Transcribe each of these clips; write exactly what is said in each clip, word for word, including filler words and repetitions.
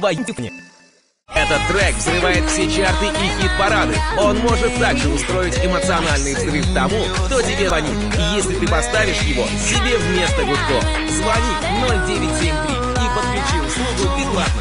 твою тюпни. Этот трек взрывает все чарты и хит-парады. Он может также устроить эмоциональный взрыв тому, кто тебе звонит. И если ты поставишь его себе вместо гудков, звони ноль девять семь три и подключи услугу бесплатно.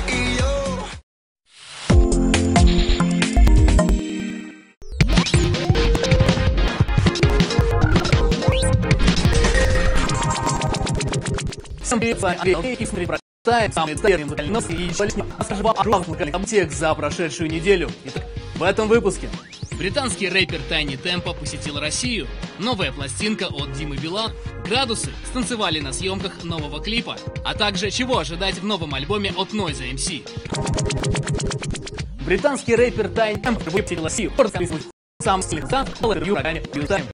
за прошедшую неделю. Итак, в этом выпуске британский рэпер Тайни Темпо посетил Россию, новая пластинка от Димы Билан, градусы станцевали на съемках нового клипа, а также чего ожидать в новом альбоме от Noise эм си. Британский рэпер Тайни Темпо посетил Россию, сам стиль сам интервью программе Билтайм.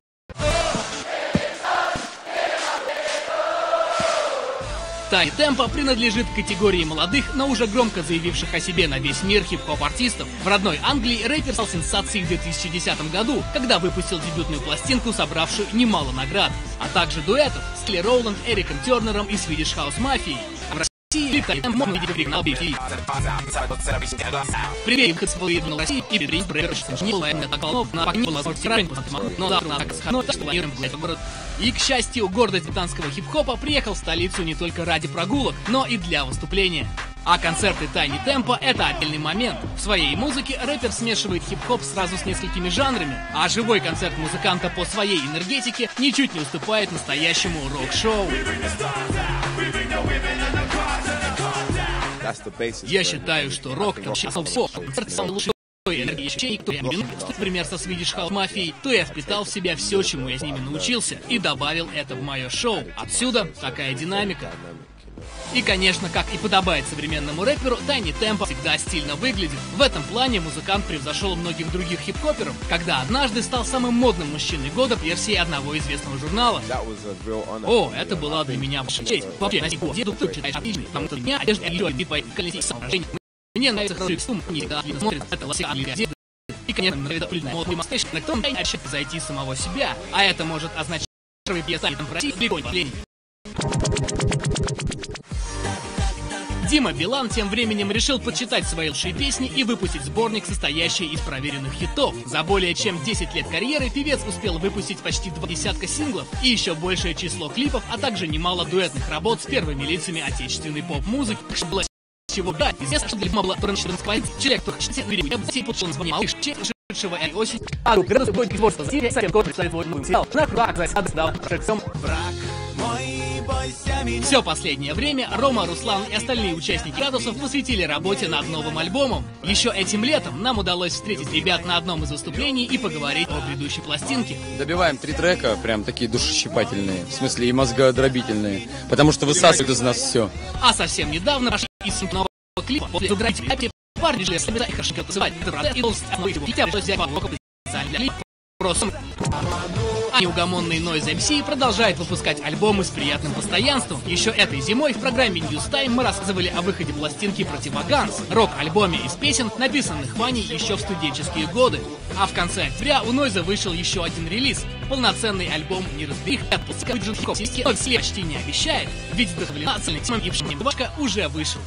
Тайни Темпо принадлежит к категории молодых, но уже громко заявивших о себе на весь мир хип-хоп артистов. В родной Англии рэпер стал сенсацией в две тысячи десятом году, когда выпустил дебютную пластинку, собравшую немало наград, а также дуэтов с Келли Роуланд, Эриком Тернером и Swedish House Mafia. В России Тайни Темпо можно видеть на Биби. Привет, как свои в России и Биби Брейершн, не было на такого на погне была сортировка, но да, на но так планируем в этот город. И, к счастью, гордость британского хип-хопа приехал в столицу не только ради прогулок, но и для выступления. А концерты Тайни Темпо — это отдельный момент. В своей музыке рэпер смешивает хип-хоп сразу с несколькими жанрами, а живой концерт музыканта по своей энергетике ничуть не уступает настоящему рок-шоу. Я считаю, что рок — это концерт самый лучший энергии ощущений, кто я люблю, например, со Swedish House Mafia, то я впитал в себя все, чему я с ними научился, и добавил это в мое шоу. Отсюда такая динамика. И, конечно, как и подобает современному рэперу, Тайни Темпо всегда стильно выглядит. В этом плане музыкант превзошел многих других хип-хоперов, когда однажды стал самым модным мужчиной года в версии одного известного журнала. О, это была для меня большая честь. Вообще, на сих деду ты читаешь отличный, потому что меня одежда и твои колесей соображений. Мне нравится хороший костюм, не всегда отлично смотрит, это лося одежды. И, конечно, нравится пыльная мода и маскейшн, на кто не хочет зайти самого себя, а это может означать, что вы пьесали там в России далеко не лень. Дима Билан тем временем решил подсчитать свои лучшие песни и выпустить сборник, состоящий из проверенных хитов. За более чем десять лет карьеры певец успел выпустить почти два десятка синглов и еще большее число клипов, а также немало дуэтных работ с первыми лицами отечественной поп-музыки. Чего да, известно, что для мобла транширнского человек, кто хочет верить, я бы себе получил название малыш, шедшего и осень. А тут градус будет творчество, стиль, совсем кот представит свой материал. На крак, засады, да, шексом. Брак. Все последнее время Рома, Руслан и остальные участники градусов посвятили работе над новым альбомом. Еще этим летом нам удалось встретить ребят на одном из выступлений и поговорить о грядущей пластинке. Добиваем три трека, прям такие душещипательные, в смысле и мозгодробительные, потому что высасывают из нас все. А совсем недавно прошли из нового клипа после уграти парни жили слабина и хорошо танцевать. Это правда и должность основы его. Хотя бы взять воку специально для клипа. Просто а неугомонный Noise эм си продолжает выпускать альбомы с приятным постоянством. Еще этой зимой в программе News Time мы рассказывали о выходе пластинки Противоганс, рок-альбоме из песен, написанных Ваней еще в студенческие годы. А в конце октября у Noise вышел еще один релиз — полноценный альбом «Не разберих», отпуска Джинков Сиски, но все почти не обещает, ведь вдохновлена цельной темой и вшивашка уже вышел.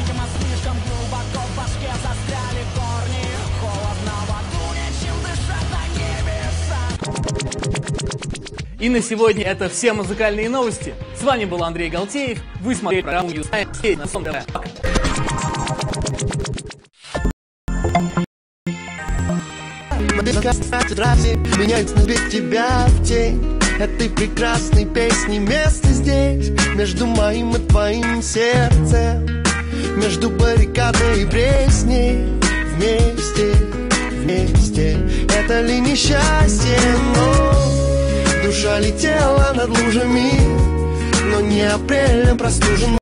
И на сегодня это все музыкальные новости. С вами был Андрей Галтеев. Вы смотрели программу Юстай на Сон ТВ. Меняются без тебя в тень этой прекрасной песни. Место здесь между моим и твоим сердцем, между баррикадой и пресней. Вместе, вместе, это ли несчастье, но душа летела над лужами, но не апрелем простужен.